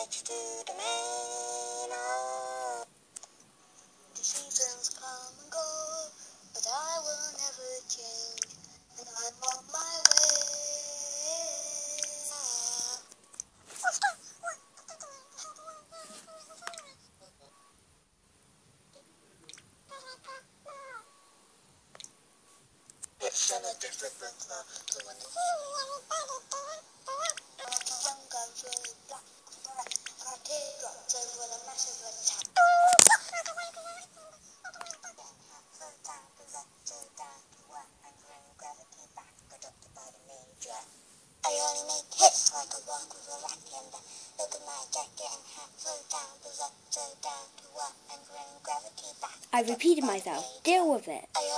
switch to the main. Oh, the seasons come and go, but I will never change, and I'm on my way. It's in a different club to when the young guns really black. Our teardrops over the massive attack. I only make hits like a walk with a racket. Look at my jacket and hat, so down to what, and bring gravity back. I repeated myself. Deal with it. I